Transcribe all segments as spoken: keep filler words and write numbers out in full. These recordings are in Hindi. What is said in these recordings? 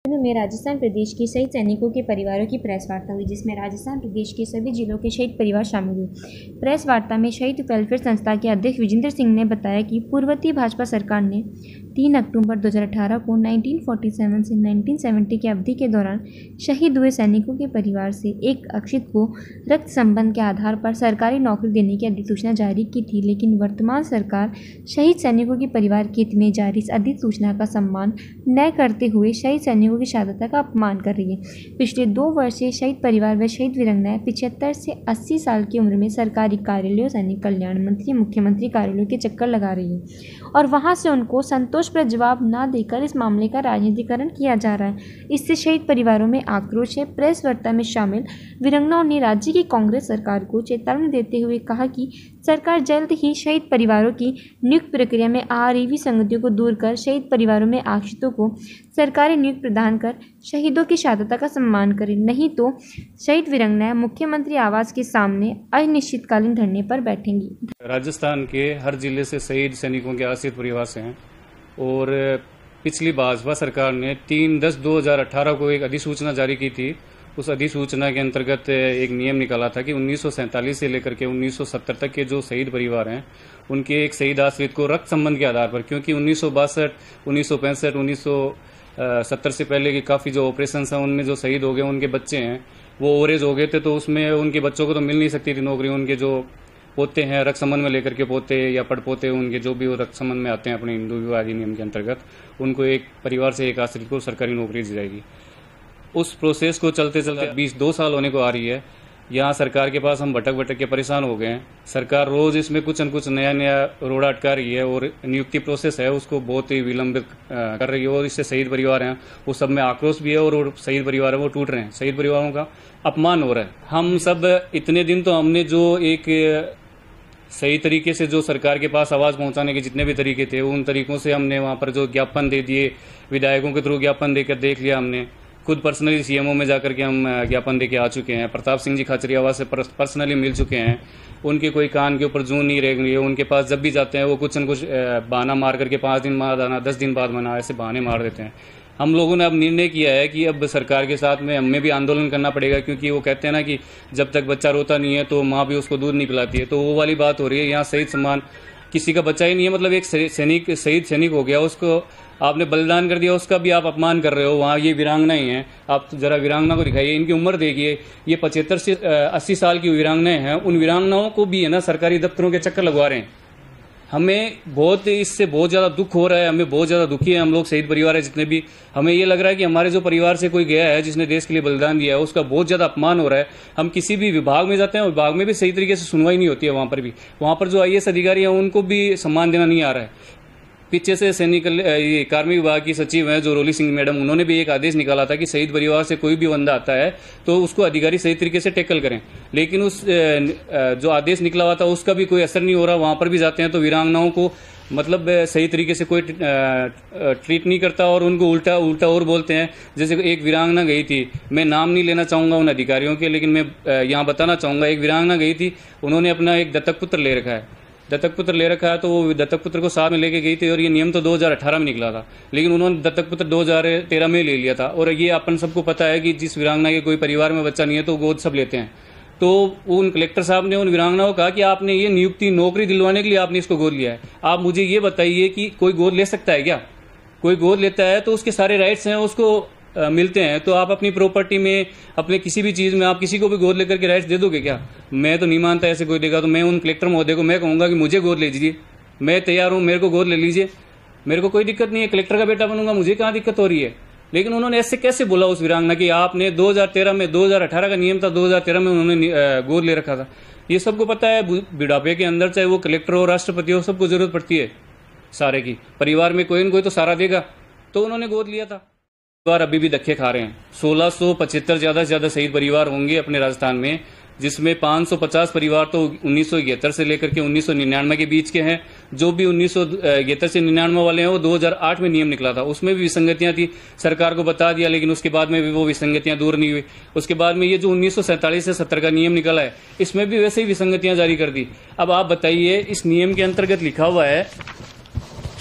में राजस्थान प्रदेश के शहीद सैनिकों के परिवारों की प्रेस वार्ता हुई, जिसमें राजस्थान प्रदेश के सभी जिलों के शहीद परिवार शामिल हुए। प्रेस वार्ता में शहीद वेलफेयर संस्था के अध्यक्ष विजेंद्र सिंह ने बताया कि पूर्ववर्ती भाजपा सरकार ने तीन अक्टूबर दो हज़ार अठारह को उन्नीस सौ सैंतालीस से उन्नीस सौ सत्तर की अवधि के दौरान शहीद हुए सैनिकों के परिवार से एक अक्षित को रक्त संबंध के आधार पर सरकारी नौकरी देने की अधिसूचना जारी की थी, लेकिन वर्तमान सरकार शहीद सैनिकों के परिवार के हित में जारी इस अधिसूचना का सम्मान न करते हुए शहीद सैनिकों की शहादत का अपमान कर रही है। पिछले दो वर्ष से शहीद परिवार व शहीद वीरांगनाएं पचहत्तर से अस्सी साल की उम्र में सरकारी कार्यालयों, सैनिक कल्याण मंत्री, मुख्यमंत्री कार्यालयों के चक्कर लगा रही है और वहां से उनको संतोषप्रद जवाब न देकर इस मामले का राजनीतिकरण किया जा रहा है। इससे शहीद परिवारों में आक्रोश है। प्रेस वार्ता में शामिल वीरांगनाओं ने राज्य की कांग्रेस सरकार को चेतावनी देते हुए कहा कि सरकार जल्द ही शहीद परिवारों की नियुक्ति प्रक्रिया में आ रही विसंगतियों को दूर कर शहीद परिवारों में आश्रितों को सरकारी नियुक्ति प्रदान कर शहीदों की शहादत का सम्मान करे, नहीं तो शहीद वीरांगनाएं मुख्यमंत्री आवास के सामने अनिश्चितकालीन धरने पर बैठेंगी। राजस्थान के हर जिले से शहीद सैनिकों के आश्रित परिवार से हैं और पिछली भाजपा सरकार ने तीन दस दो हजार अठारह को एक अधिसूचना जारी की थी। उस अधिसूचना के अंतर्गत एक नियम निकाला था कि उन्नीस सौ सैंतालीस से लेकर के उन्नीस सौ सत्तर तक के जो शहीद परिवार हैं उनके एक शहीद आश्रित को रक्त संबंध के आधार पर, क्योंकि उन्नीस सौ बासठ उन्नीस सौ पैंसठ उन्नीस सौ सत्तर से पहले के काफ़ी जो ऑपरेशन हैं उनमें जो शहीद हो गए उनके बच्चे हैं वो ओवरेज हो गए थे, तो उसमें उनके बच्चों को तो मिल नहीं सकती थी नौकरी। उनके जो पोते हैं रक्त संबंध में लेकर के पोते या पड़पोते उनके जो भी वो रक्त संबंध में आते हैं अपने हिंदू विवाह अधिनियम के अंतर्गत, उनको एक परिवार से एक आश्रित को सरकारी नौकरी दी जाएगी। उस प्रोसेस को चलते चलते बीस दो साल होने को आ रही है। यहाँ सरकार के पास हम भटक भटक के परेशान हो गए हैं। सरकार रोज इसमें कुछ न कुछ नया नया रोड़ा अटका रही है और नियुक्ति प्रोसेस है उसको बहुत ही विलंबित कर रही है और इससे शहीद परिवार हैं वो सब में आक्रोश भी है और शहीद परिवार है वो टूट रहे हैं। शहीद परिवारों का अपमान हो रहा है। हम सब इतने दिन तो हमने जो एक सही तरीके से जो सरकार के पास आवाज पहुंचाने के जितने भी तरीके थे उन तरीकों से हमने वहां पर जो ज्ञापन दे दिए, विधायकों के थ्रू ज्ञापन देकर देख लिया। हमने खुद पर्सनली सीएमओ में जाकर के हम ज्ञापन देके आ चुके हैं। प्रताप सिंह जी खाचरियावास से पर्सनली मिल चुके हैं। उनके कोई कान के ऊपर जून नहीं रह गई है। उनके पास जब भी जाते हैं वो कुछ न कुछ बहाना मार करके पाँच दिन बाद आना, दस दिन बाद मना, ऐसे बहाने मार देते हैं। हम लोगों ने अब निर्णय किया है कि अब सरकार के साथ में हमें भी आंदोलन करना पड़ेगा, क्योंकि वो कहते हैं ना कि जब तक बच्चा रोता नहीं है तो माँ भी उसको दूध नहीं पिलाती है। तो वो वाली बात हो रही है। यहाँ शहीद सम्मान किसी का बच्चा ही नहीं है, मतलब एक सैनिक शहीद सैनिक हो गया, उसको आपने बलिदान कर दिया, उसका भी आप अपमान कर रहे हो। वहाँ ये वीरांगना ही है। आप जरा वीरांगना को दिखाइए, इनकी उम्र देखिए, ये पचहत्तर से अस्सी साल की वीरांगनाएं हैं। उन वीरांगनाओं को भी है ना सरकारी दफ्तरों के चक्कर लगवा रहे हैं। हमें बहुत इससे बहुत ज़्यादा दुख हो रहा है। हमें बहुत ज़्यादा दुखी है हम लोग शहीद परिवार है जितने भी। हमें ये लग रहा है कि हमारे जो परिवार से कोई गया है जिसने देश के लिए बलिदान दिया है उसका बहुत ज़्यादा अपमान हो रहा है। हम किसी भी विभाग में जाते हैं, विभाग में भी सही तरीके से सुनवाई नहीं होती है। वहाँ पर भी वहाँ पर जो आई ए एस अधिकारी हैं उनको भी सम्मान देना नहीं आ रहा है। पीछे से सैनिक ये कार्मिक विभाग की सचिव हैं जो रोली सिंह मैडम, उन्होंने भी एक आदेश निकाला था कि शहीद परिवार से कोई भी बंदा आता है तो उसको अधिकारी सही तरीके से टैकल करें, लेकिन उस जो आदेश निकला हुआ था उसका भी कोई असर नहीं हो रहा। वहां पर भी जाते हैं तो वीरांगनाओं को मतलब सही तरीके से कोई ट्रीट नहीं करता और उनको उल्टा उल्टा और बोलते हैं। जैसे एक वीरांगना गई थी, मैं नाम नहीं लेना चाहूंगा उन अधिकारियों के, लेकिन मैं यहाँ बताना चाहूंगा, एक वीरांगना गई थी, उन्होंने अपना एक दत्तक पुत्र ले रखा है दत्तक पुत्र ले रखा है तो वो दत्तक पुत्र को साथ में लेके गई थी और ये नियम तो दो हज़ार अठारह में निकला था, लेकिन उन्होंने दत्तक पुत्र दो हज़ार तेरह में ले लिया था। और ये अपन सबको पता है कि जिस वीरांगना के कोई परिवार में बच्चा नहीं है तो गोद सब लेते हैं। तो उन कलेक्टर साहब ने उन वीरांगनाओं को कहा कि आपने ये नियुक्ति नौकरी दिलवाने के लिए आपने इसको गोद लिया है। आप मुझे ये बताइए कि कोई गोद ले सकता है क्या? कोई गोद लेता है तो उसके सारे राइट्स हैं उसको आ, मिलते हैं। तो आप अपनी प्रॉपर्टी में, अपने किसी भी चीज में आप किसी को भी गोद लेकर के राइट्स दे दोगे क्या? मैं तो नहीं मानता ऐसे कोई देगा। तो मैं उन कलेक्टर महोदय को मैं कहूंगा कि मुझे गोद ले लीजिए, मैं तैयार हूं, मेरे को गोद ले लीजिए, मेरे को कोई दिक्कत नहीं है, कलेक्टर का बेटा बनूंगा, मुझे कहाँ दिक्कत हो रही है। लेकिन उन्होंने ऐसे कैसे बोला उस वीरांगना की आपने दो हज़ार तेरह में, दो हज़ार अठारह का नियम था, दो हज़ार तेरह में उन्होंने गोद ले रखा था। ये सबको पता है। बुढ़ापे के अंदर चाहे वो कलेक्टर हो, राष्ट्रपति हो, सबको जरूरत पड़ती है सारे की। परिवार में कोई न कोई तो सारा देगा, तो उन्होंने गोद लिया था। परिवार अभी भी धक्के खा रहे हैं। सोलह सौ पचहत्तर ज्यादा से ज्यादा शहीद परिवार होंगे अपने राजस्थान में, जिसमें पाँच सौ पचास परिवार तो उन्नीस सौ इकहत्तर से लेकर के उन्नीस सौ निन्यानवे के बीच के हैं। जो भी उन्नीस सौ इकहत्तर से निन्यानवे वाले हैं वो दो हज़ार आठ में नियम निकला था, उसमें भी विसंगतियां थी, सरकार को बता दिया, लेकिन उसके बाद में भी वो विसंगतियां दूर नहीं हुई। उसके बाद में ये जो उन्नीस सौ सैंतालीस से सत्तर का नियम निकला है इसमें भी वैसे ही विसंगतियां जारी कर दी। अब आप बताइए, इस नियम के अंतर्गत लिखा हुआ है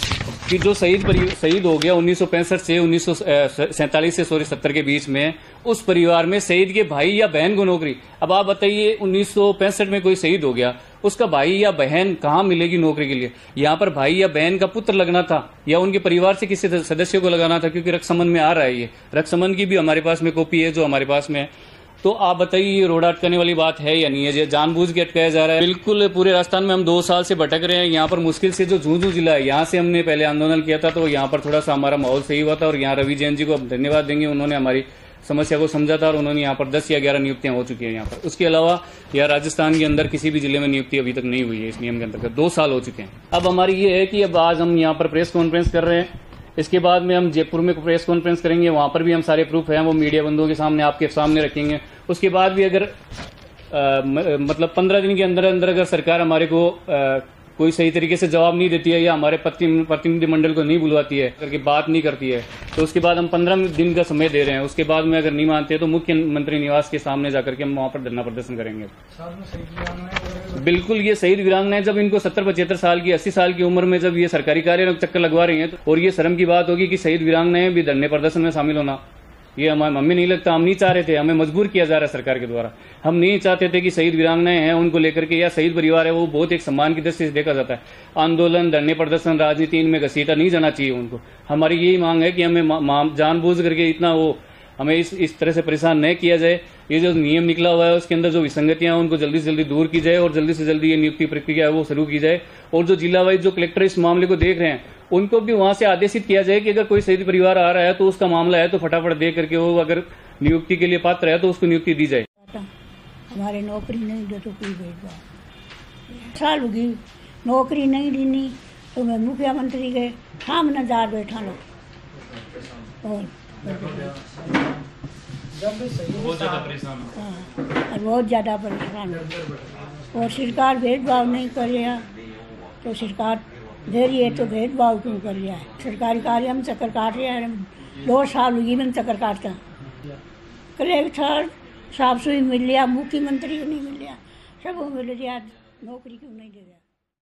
कि जो शहीद शहीद हो गया उन्नीस सौ पैंसठ से उन्नीस सौ सैंतालीस से सॉरी सत्तर के बीच में, उस परिवार में शहीद के भाई या बहन को नौकरी। अब आप बताइए, उन्नीस सौ पैंसठ में कोई शहीद हो गया, उसका भाई या बहन कहाँ मिलेगी नौकरी के लिए? यहाँ पर भाई या बहन का पुत्र लगना था या उनके परिवार से किसी सदस्य को लगाना था, क्योंकि रक्षामंद में आ रहा है। ये रक्षामंद की भी हमारे पास में कॉपी है जो हमारे पास में है। तो आप बताइए, ये रोड अटकाने वाली बात है या नहीं है? ये जानबूझ के अटकाया जा रहा है। बिल्कुल पूरे राजस्थान में हम दो साल से भटक रहे हैं। यहाँ पर मुश्किल से जो झुंझुनू जिला है, यहाँ से हमने पहले आंदोलन किया था, तो यहाँ पर थोड़ा सा हमारा माहौल सही हुआ था। और यहाँ रवि जैन जी को हम धन्यवाद देंगे, उन्होंने हमारी समस्या को समझा था और उन्होंने यहाँ पर दस या ग्यारह नियुक्तियां हो चुकी हैं यहाँ पर। उसके अलावा यहाँ राजस्थान के अंदर किसी भी जिले में नियुक्ति अभी तक नहीं हुई है इस नियम के अंतर्गत। दो साल हो चुके हैं। अब हमारी ये है कि अब आज हम यहाँ पर प्रेस कॉन्फ्रेंस कर रहे हैं। इसके बाद में हम जयपुर में प्रेस कॉन्फ्रेंस करेंगे, वहां पर भी हम सारे प्रूफ हैं वो मीडिया बंधुओं के सामने आपके सामने रखेंगे। उसके बाद भी अगर आ, म, मतलब पंद्रह दिन के अंदर अंदर अगर सरकार हमारे को आ, कोई सही तरीके से जवाब नहीं देती है या हमारे प्रतिनिधि मंडल को नहीं बुलवाती है, करके बात नहीं करती है, तो उसके बाद हम पंद्रह दिन का समय दे रहे हैं। उसके बाद में अगर नहीं मानते तो मुख्यमंत्री निवास के सामने जाकर के हम वहां पर धरना प्रदर्शन करेंगे। बिल्कुल, ये शहीद वीरांगनाएं जब इनको सत्तर पचहत्तर साल की अस्सी साल की उम्र में जब ये सरकारी कार्य में चक्कर लगवा रही हैं, तो और ये शर्म की बात होगी कि शहीद वीरांगनाएं भी धरने प्रदर्शन में शामिल होना, ये हमें हमें नहीं लगता। हम नहीं चाह रहे थे, हमें मजबूर किया जा रहा है सरकार के द्वारा। हम नहीं चाहते थे कि शहीद वीरांगनाएं हैं उनको लेकर के, या शहीद परिवार है वो बहुत एक सम्मान की दृष्टि से देखा जाता है। आंदोलन, धरने प्रदर्शन, राजनीति इनमें घसीटा नहीं जाना चाहिए उनको। हमारी यही मांग है कि हमें जानबूझ करके इतना वो हमें इस इस तरह से परेशान न किया जाए। ये जो नियम निकला हुआ है उसके अंदर जो विसंगतियां हैं उनको जल्दी से जल्दी दूर की जाए और जल्दी से जल्दी ये नियुक्ति प्रक्रिया है वो शुरू की जाए। और जो जिला वाइज जो कलेक्टर इस मामले को देख रहे हैं उनको भी वहां से आदेशित किया जाए कि अगर कोई शहीद परिवार आ रहा है तो उसका मामला है तो फटाफट दे करके वो अगर नियुक्ति के लिए पात्र है तो उसको नियुक्ति दी जाए। हमारे नौकरी नहीं दे तो कोई भेदभाव साल होगी, नौकरी नहीं देनी तो मैं मुख्यमंत्री के सामने जा बैठा लो और बहुत ज्यादा परेशान हाँ, बहुत ज़्यादा परेशान हो। और सरकार भेदभाव नहीं कर रहा तो सरकार दे रही है तो भेदभाव क्यों कर रहा है? सरकारी कार्य हम चक्कर काट रहे हैं, दो साल हुई मैंने चक्कर काटता। कलेक्टर साफ सुई मिल लिया, मुख्यमंत्री को नहीं मिल लिया, सबको मिल रहा, नौकरी क्यों नहीं दे रहा?